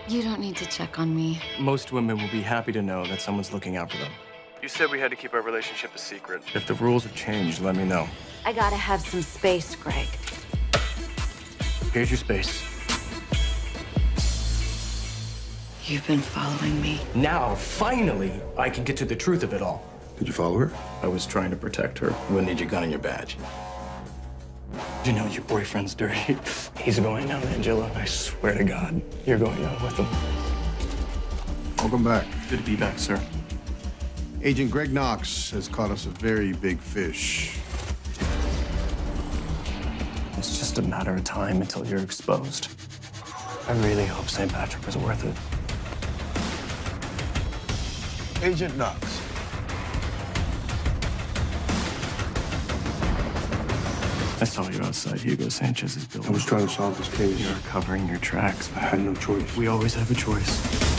You don't need to check on me. Most women will be happy to know that someone's looking out for them. You said we had to keep our relationship a secret. If the rules have changed, let me know. I gotta have some space, Greg. Here's your space. You've been following me. Now, finally, I can get to the truth of it all. Did you follow her? I was trying to protect her. You wouldn't need your gun and your badge. You know your boyfriend's dirty. He's going out, Angela. I swear to God, you're going out with him. Welcome back. Good to be back, sir. Agent Greg Knox has caught us a very big fish. It's just a matter of time until you're exposed. I really hope St. Patrick was worth it. Agent Knox. I saw you outside Hugo Sanchez's building. I was trying to solve this case. You're covering your tracks. I had no choice. We always have a choice.